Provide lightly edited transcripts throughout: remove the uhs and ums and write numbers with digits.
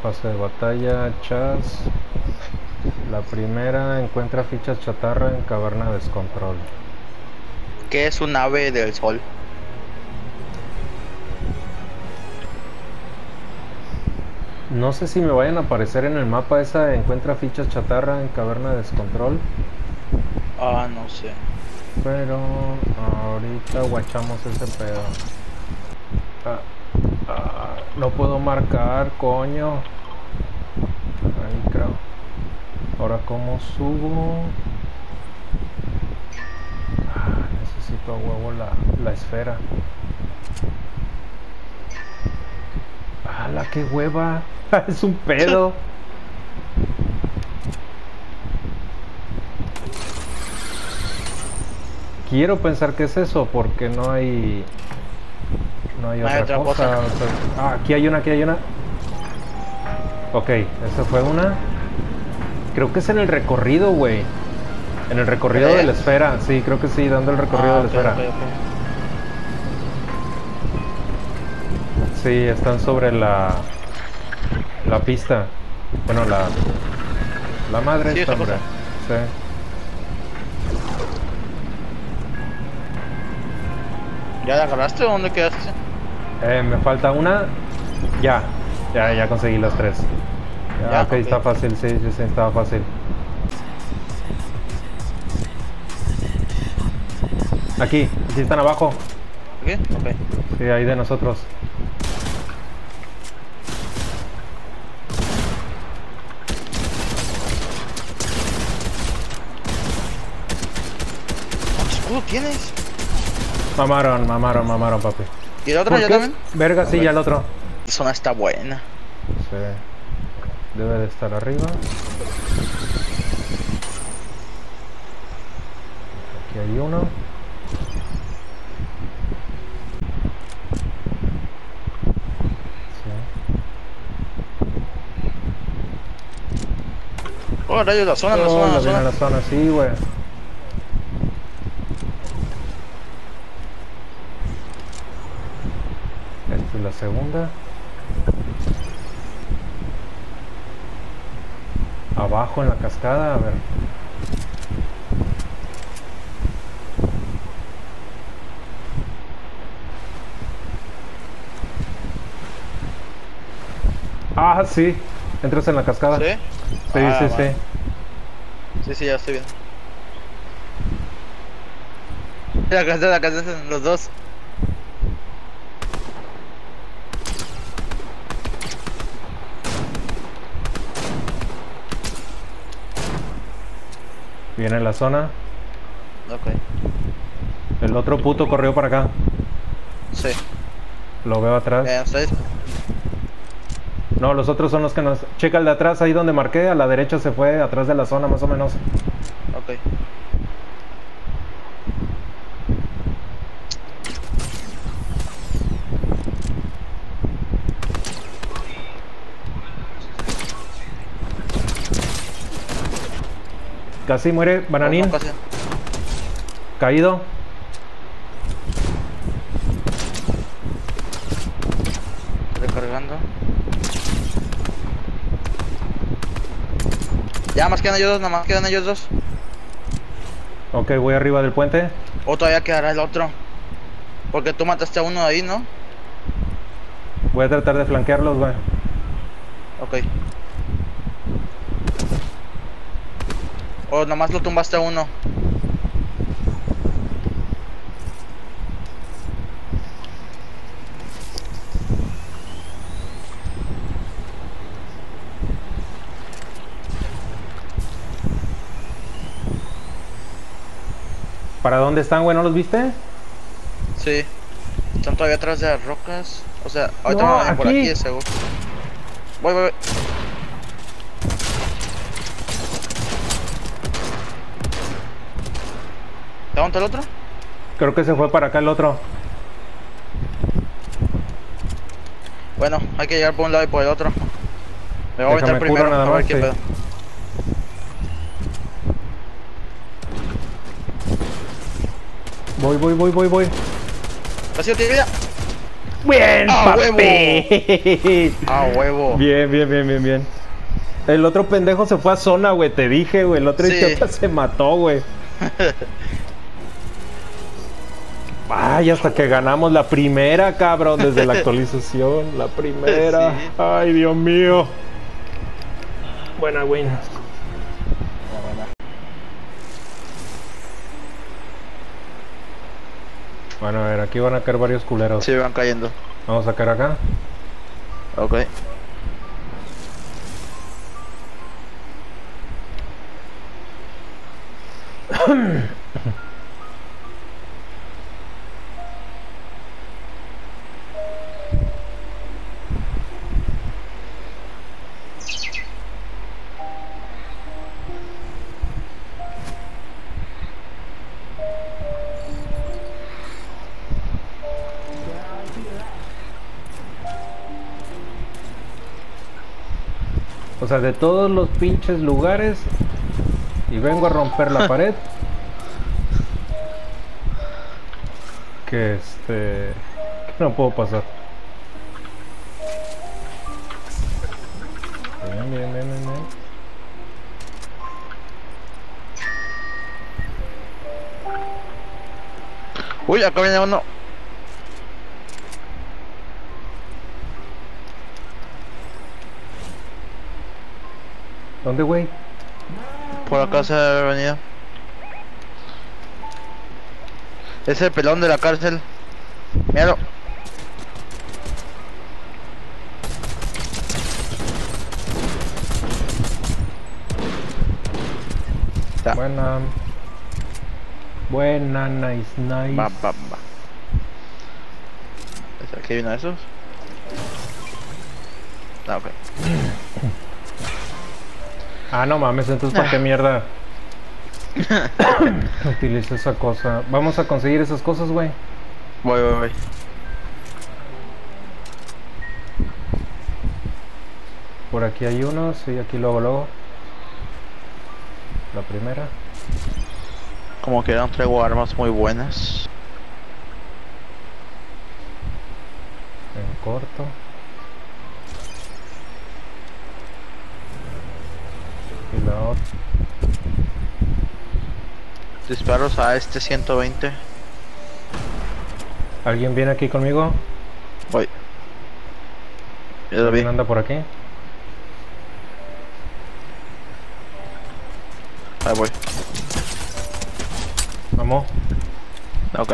Pase de batalla, chas. La primera, encuentra fichas chatarra en caverna de descontrol. ¿Qué es un ave del sol? No sé si me vayan a aparecer en el mapa esa, encuentra fichas chatarra en caverna de descontrol. Ah, no sé. Pero ahorita guachamos ese pedo. No puedo marcar, coño. Ahí creo. Ahora cómo subo. Necesito a huevo la esfera. ¡Hala, qué hueva! Es un pedo. Quiero pensar que es eso porque no hay No hay otra otra cosa. cosa. O sea, aquí hay una, aquí hay una. Ok, esa fue una. Creo que es en el recorrido, güey. En el recorrido de la ¿Crees? esfera. Sí, creo que sí, dando el recorrido Ah, de la ok, esfera. ok, ok. Sí, están sobre la pista. Bueno, la madre Sí, esta, otra hombre. cosa. Sí. ¿Ya la agarraste o dónde quedaste? Me falta una. Ya. Ya conseguí las tres. Ya, ¿Ya? ok, Ok. está fácil, sí, sí, sí, estaba fácil. Aquí están abajo. ¿Aquí? Ok. Sí, ahí de nosotros. ¿Cuánto escudo tienes? Mamaron, papi. ¿Y el otro ¿Por ya qué? también? Verga, sí, Ok. ya el otro. La zona está buena. Sí. Debe de estar arriba. Aquí hay uno. Sí. Oh, rayos, la zona, la Oh, zona, la la viene zona. a la zona, sí, güey. Esta es la segunda. Abajo en la cascada, a ver. Ah, sí. Entras en la cascada. ¿Sí? Sí, Ah, sí, sí. vale. Sí, sí, ya estoy viendo. La casa, los dos. Viene la zona. Ok. El otro puto corrió para acá. Sí. Lo veo atrás. Ustedes. No, los otros son los que nos... Checa el de atrás, ahí donde marqué. A la derecha se fue, atrás de la zona más o menos. Ok. Casi muere Oh, no, Bananín. casi. Caído. Recargando. Ya más quedan ellos dos, nada más quedan ellos dos. Ok, voy arriba del puente. O todavía quedará el otro. Porque tú mataste a uno ahí, ¿no? Voy a tratar de flanquearlos, güey. Ok. O nomás lo tumbaste a uno. ¿Para dónde están, güey? ¿No los viste? Sí. Están todavía atrás de las rocas. O sea, ahorita me No, van por aquí, aquí. de seguro. Voy. ¿Te aguanta el otro? Creo que se fue para acá el otro. Bueno, hay que llegar por un lado y por el otro. Me voy a aventar Déjame curo primero, nada a ver más, qué sí. pedo. Voy. ¿Has sido tibia? Bien, ¡A papi. ¡A huevo! Bien, bien, bien, bien, bien. El otro pendejo se fue a zona, güey. Te dije, güey. El otro Sí. idiota se mató, güey. Ay, hasta que ganamos la primera, cabrón, desde la actualización. La primera. Sí. Ay, Dios mío. Buena, güey. Bueno, a ver, aquí van a caer varios culeros. Sí, van cayendo. Vamos a caer acá. Ok. O sea, de todos los pinches lugares. Y vengo a romper la pared. Que que no puedo pasar. Bien, bien, bien, bien, bien. Uy, acá viene uno. ¿Dónde, güey? Por acá se ha venido. Es el pelón de la cárcel. Míralo. Ya. Buena. Buena, nice, nice. Va. ¿Aquí hay uno de esos? Ah, ok. Ah, no mames, entonces ¿para qué mierda utilizo esa cosa? Vamos a conseguir esas cosas, güey. Voy. Por aquí hay uno, sí, aquí luego. La primera. Como que no traigo armas muy buenas. En corto. Y la otra. Disparos a este 120. ¿Alguien viene aquí conmigo? Voy. Ya lo vi. ¿Alguien anda por aquí? Ahí voy. Vamos. Ok.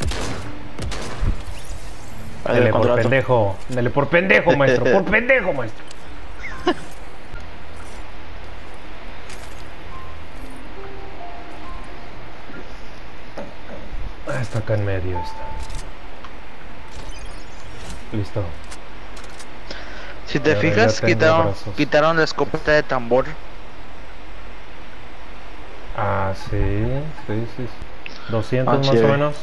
Ahí Dele el por contrato. pendejo. Dele por pendejo, maestro. Por pendejo, maestro. Está acá en medio. Está. Listo. Si te Ahora ya fijas, tengo brazos. quitaron la escopeta de tambor. Ah, sí. 200 más sí. o menos.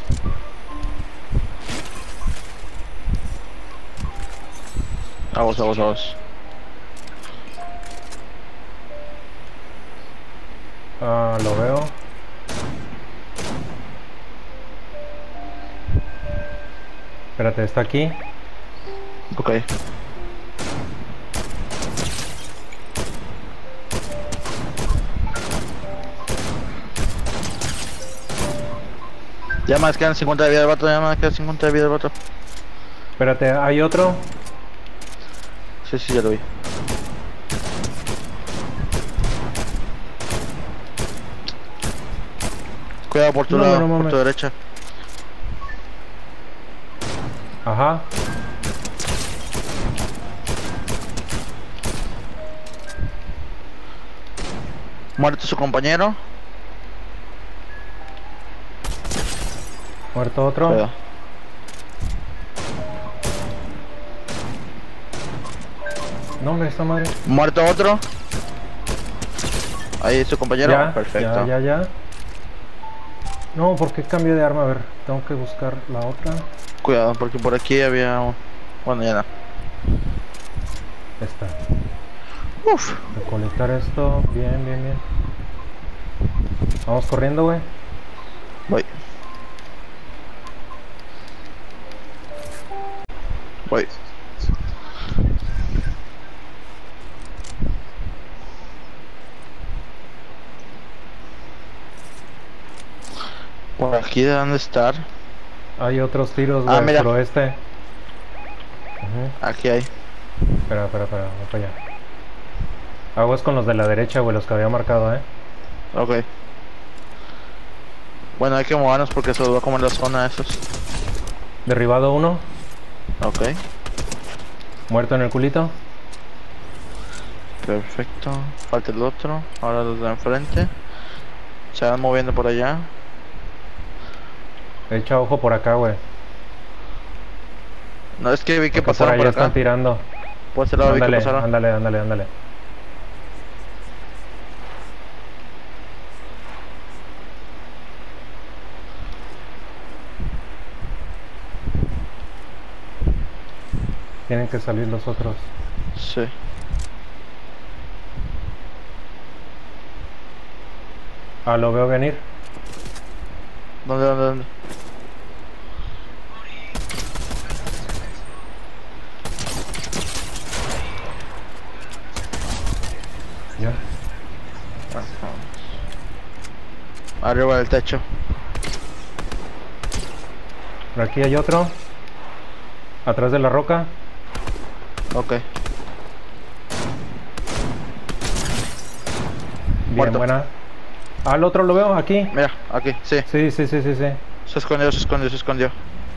Vamos. Ah, lo veo. Espérate, está aquí. Ok. Ya más quedan 50 de vida del vato, Espérate, hay otro. Sí, ya lo vi. Cuidado por tu No, lado, no por mames. tu derecha. Ajá. Muerto su compañero. Muerto otro. Cuidado. No, hombre, esta madre. Muerto otro. Ahí su compañero. Ya, Perfecto. ya. No, ¿por qué cambio de arma? A ver, tengo que buscar la otra. Cuidado, porque por aquí había bueno, ya no. Esta. Uf. Recolectar esto. Bien. Vamos corriendo, güey. Voy. Voy. Por aquí deben de estar. Hay otros tiros, Ah, güey, mira. por oeste. Ujú. Aquí hay. Espera, voy para allá. Aguas con los de la derecha, güey, los que había marcado, Ok. Bueno, hay que movernos porque se los va a comer la zona esos. Derribado uno, Ok. muerto en el culito. Perfecto. Falta el otro. Ahora los de enfrente. Se van moviendo por allá. Echa ojo por acá, güey. No, es que vi que Porque por pasaron ahí por están acá. tirando. Por ese lado vi que Ándale, pasaron. ándale. Tienen que salir los otros. Sí. Ah, lo veo venir. ¿Dónde? Ya. Ajá. Arriba del techo. Por aquí hay otro. Atrás de la roca. Ok. Bien, Muerto. buena. Ah, el otro lo veo aquí. Mira, aquí, sí. Sí. Se escondió.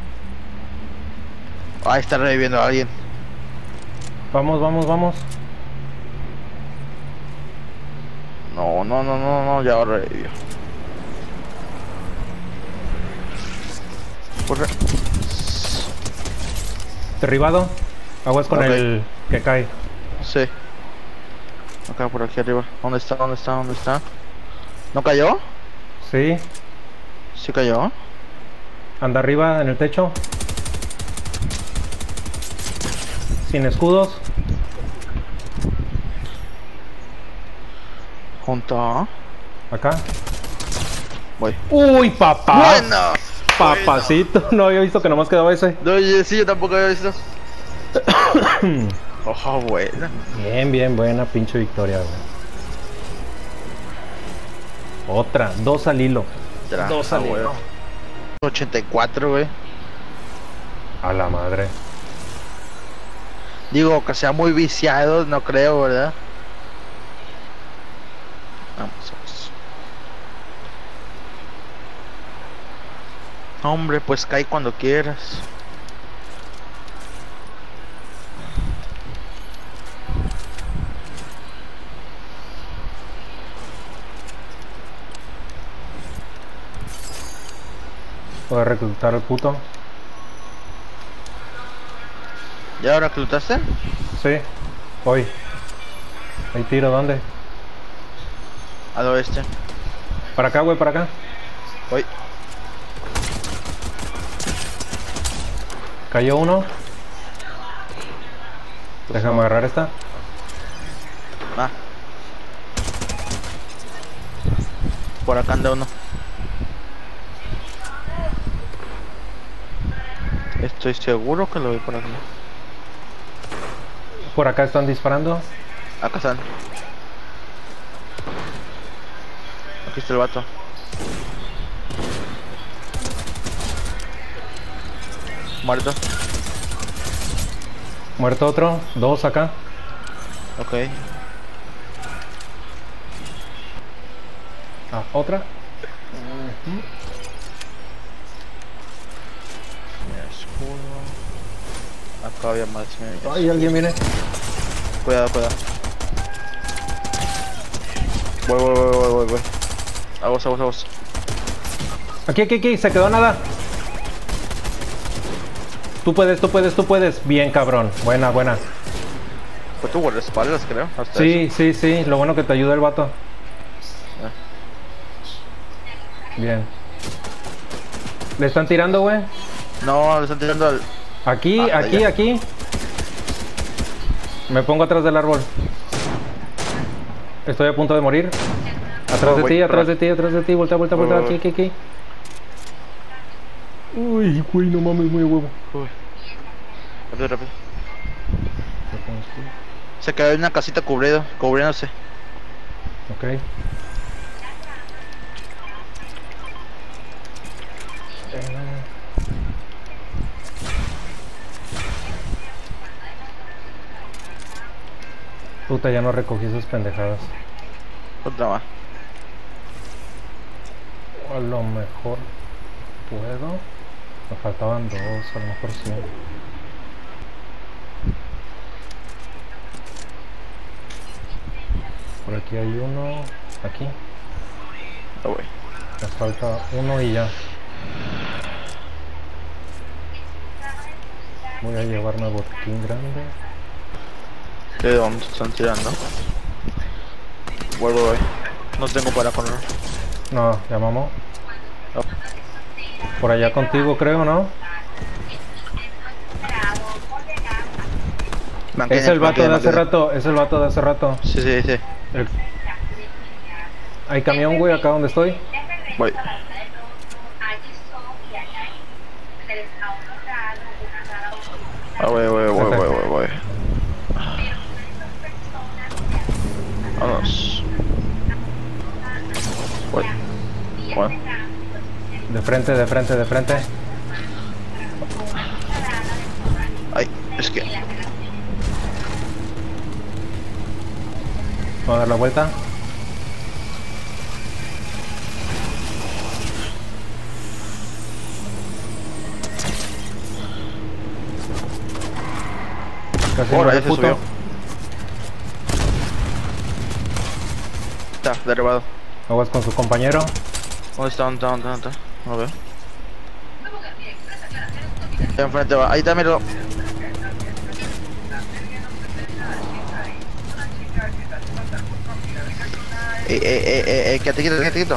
Ahí está reviviendo a alguien. Vamos. No, ya revivió. Corre. Derribado. Aguas con Ok. el que cae. Sí. Acá por aquí arriba. ¿Dónde está? ¿No cayó? Sí. Sí cayó. Anda arriba en el techo. Sin escudos. Junto. Acá. Voy. ¡Uy, papá! ¡Buena! Papacito. No había visto que nomás quedaba ese. No, oye, sí, yo tampoco había visto. Ojo, buena. Bien, buena pinche victoria, güey. Otra. 2 al hilo. Dos al hilo. 84, güey. A la madre. Digo, que sea muy viciado, no creo, ¿verdad? Vamos. Hombre, pues cae cuando quieras. Voy a reclutar al puto. ¿Ya ahora reclutaste? Sí. Hoy. Hay tiro, ¿dónde? Al oeste. Para acá, güey, para acá. Voy. Cayó uno. Déjame agarrar esta. Ah. Por acá anda uno. Estoy seguro que lo vi por aquí. Por acá están disparando. Acá están. Aquí está el vato. Muerto. Muerto otro. 2 acá. Ok. Ah, otra. Escudo. Acá había más. Ay, alguien viene. Cuidado. Voy. Aguas. Aquí. Se quedó nada. Tú puedes. Bien, cabrón. Buena. Fue tu guardaespaldas, creo. Hasta Sí. Lo bueno que te ayuda el vato. Bien. ¿Le están tirando, güey? eso. No, le están tirando al. Aquí. Ya. Me pongo atrás del árbol. Estoy a punto de morir. Atrás de ti. Voltea. Aquí. Uy, güey, no mames, muy a huevo. Uy. Rápido, rápido. Se quedó en una casita cubriéndose. Ok. Puta, ya no recogí esas pendejadas. Otra más. A lo mejor puedo. Me faltaban dos, a lo mejor sí. Por aquí hay uno. Aquí. Ah, güey. Nos falta uno y ya. Voy a llevarme botiquín grande. ¿De dónde se están tirando? Vuelvo, güey. No tengo para correr. No, llamamos. No. Por allá contigo creo, ¿no? Es el vato de hace rato, es el vato de hace rato. Sí, sí, sí. Hay camión, güey, acá donde estoy. Voy. Ah, voy. Vamos. Voy. Bueno. De frente. Ay, es que... Vamos a dar la vuelta. Casi Ahora muere ya se puto. subió. Está derribado. Aguas con su compañero. ¿Dónde está? No veo. Ahí enfrente va. Ahí está, míralo. Quédate quieto.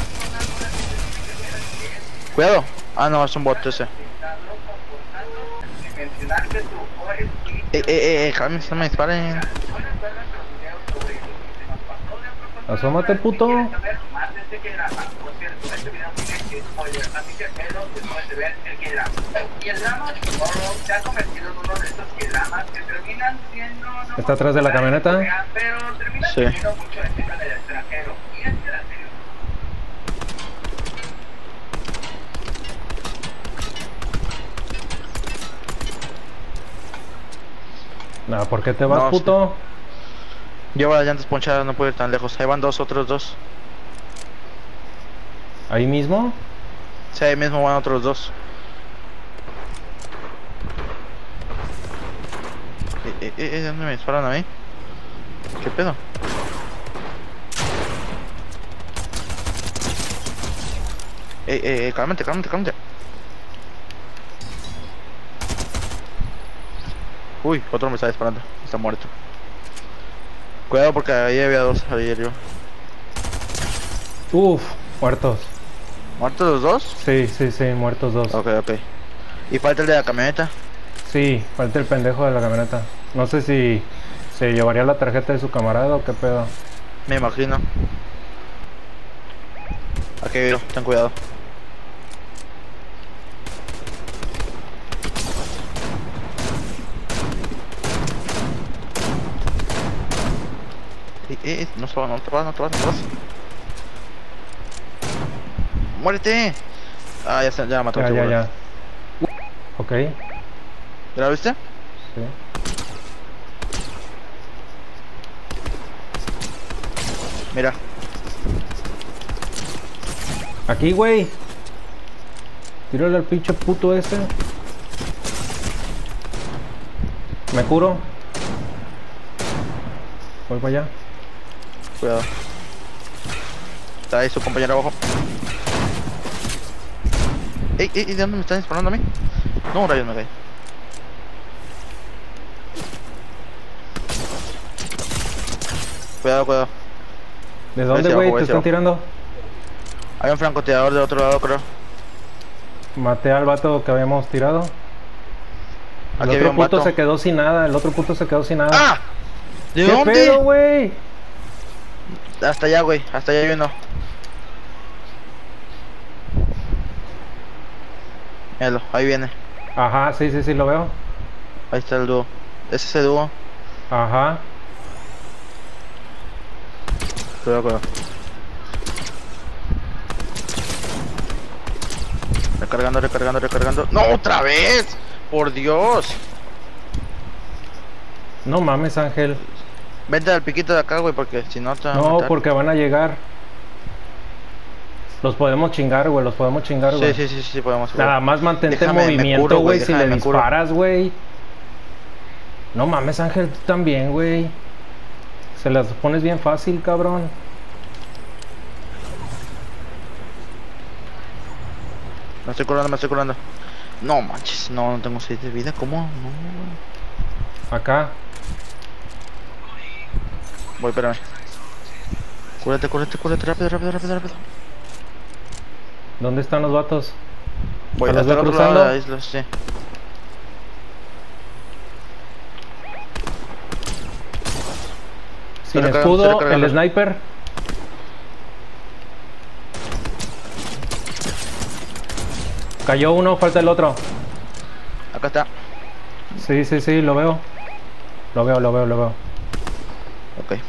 Cuidado. Ah, no, es un bot ese. Jaime, no me disparen. Asómate, puto. ¿Está atrás de la camioneta? Sí. Nah, ¿por qué te vas, No, puto? Llevo las llantas ponchadas, no puedo ir tan lejos. Ahí van otros dos. ¿Ahí mismo? Sí, ahí mismo van otros dos. ¿Dónde me disparan a mí? ¿Qué pedo? Cálmate. Uy, otro me está disparando. Está muerto. Cuidado porque ahí había dos. Ahí arriba. Uf, muertos. ¿Muertos los dos? Sí, muertos dos. Ok. ¿Y falta el de la camioneta? Sí, falta el pendejo de la camioneta. No sé si se llevaría la tarjeta de su camarada o qué pedo. Me imagino. Aquí veo, ten cuidado. No te vas. ¡Muérete! Ah, ya mató. Ya. Ok, ¿Ya la viste? sí. Mira. Aquí, güey. Tírale al pinche puto ese. Me curo. Voy para allá. Cuidado. Está ahí su compañero abajo. ¿De dónde me están disparando a mí? No, rayos, me caí. Cuidado. ¿De dónde, Ese güey? abajo, ¿Te ese están abajo. tirando? Hay un francotirador del otro lado, creo. Maté al vato que habíamos tirado. El Aquí había otro un puto vato. se quedó sin nada. ¡Ah! ¿De ¿Qué dónde? pedo, güey? Hasta allá, güey. Hasta allá hay uno. Míralo, ahí viene. Ajá, sí, lo veo. Ahí está el dúo. ¿Es ese dúo? Ajá. Cuidado, cuidado. Recargando, recargando, recargando. ¡No, otra vez! ¡Por Dios! No mames, Ángel. Vente al piquito de acá, güey, porque si no te van a No, matar. porque van a llegar. Los podemos chingar, güey. Los podemos chingar, güey. Sí, podemos. Nada más mantente en Déjame, me movimiento, curo, güey. güey, Si déjame, le me curo. disparas, güey. No mames, Ángel, tú también, güey. Se las pones bien fácil, cabrón. Me estoy curando, me estoy curando. No manches, no, no tengo 6 de vida. ¿Cómo? No. Acá. Voy, espérame. Cúrate, cúrate, cúrate, rápido, rápido, rápido, rápido. ¿Dónde están los vatos? Voy, ¿A los hasta el voy otro lado cruzando? de la isla, sí. Sin Estoy escudo, recargando. el sniper. Cayó uno, falta el otro. Acá está. Sí, sí, sí, lo veo. Lo veo, lo veo, lo veo. Ok.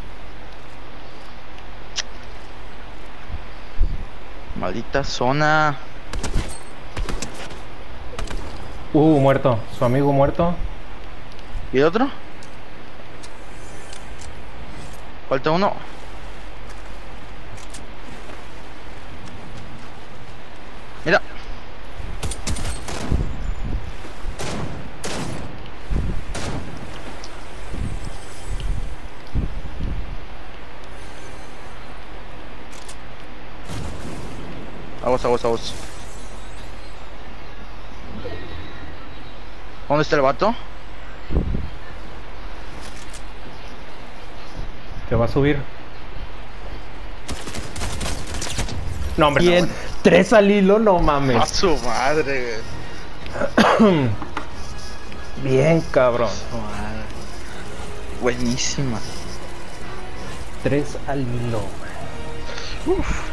Maldita zona. Muerto. Su amigo muerto. ¿Y el otro? Falta uno. Mira. Aguas, aguas, aguas. ¿Dónde está el vato? Te va a subir. No, hombre. Bien. No, 3 al hilo, no A mames. su madre, güey. Bien, cabrón. Madre. Buenísima. 3 al hilo. Uf.